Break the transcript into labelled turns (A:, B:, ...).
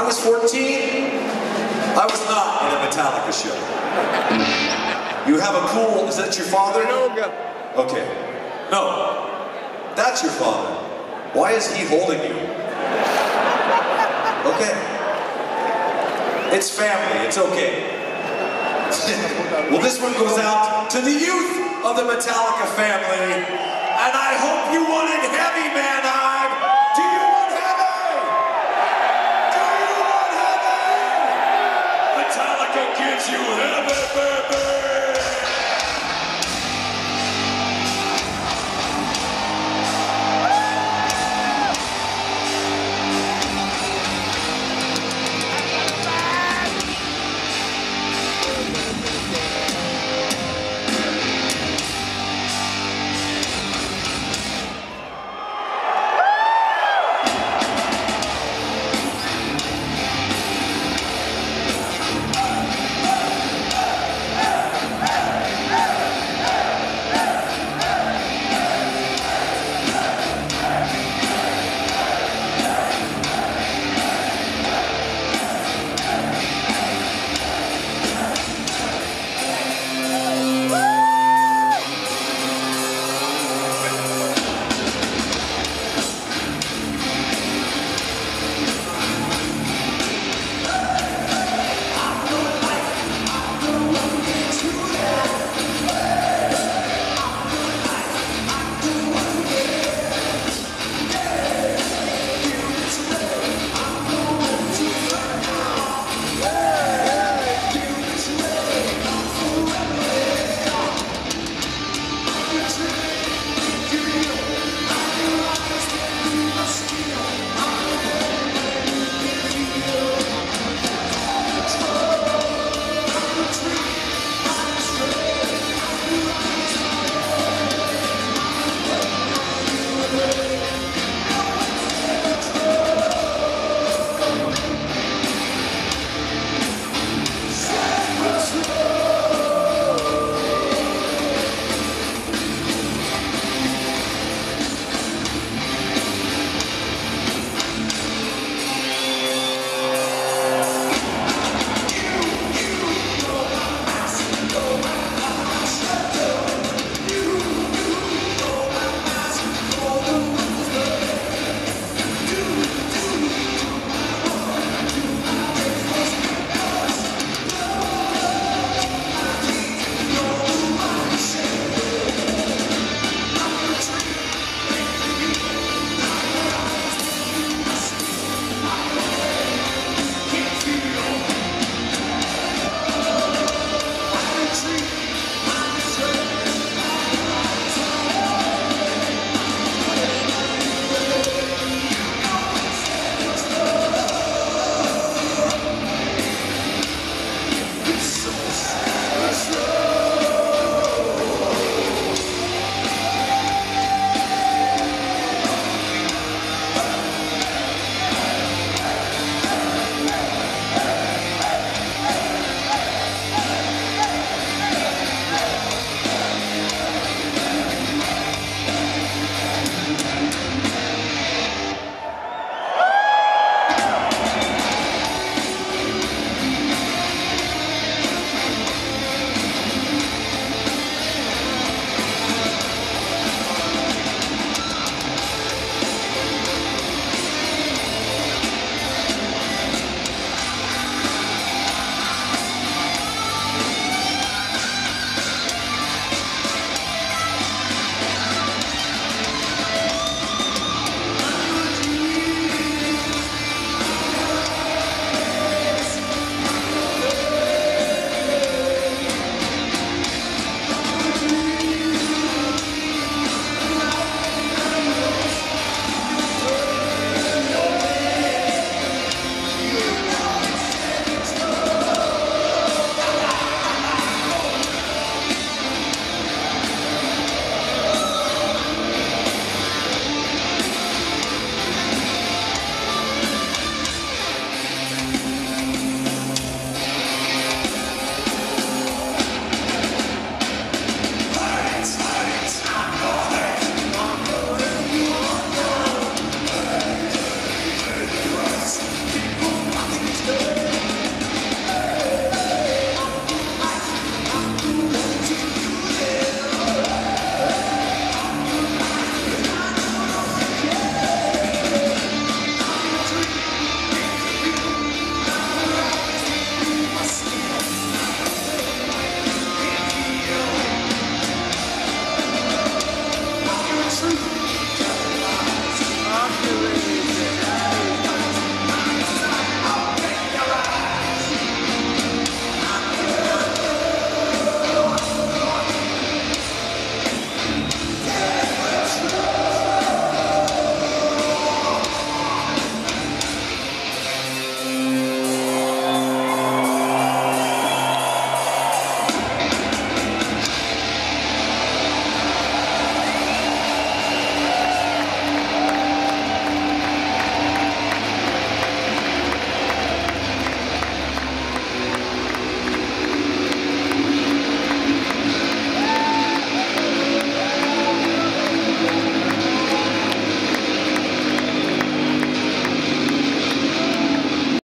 A: was 14, I was not in a Metallica show. You have a cool, is that your father? Okay. No, that's your father. Why is he holding you? Okay. It's family, it's okay. Well, this one goes out to the youth of the Metallica family, and I hope you wanted heavy, man. Do you want heavy? Do you want heavy? Metallica gives you heavy, baby.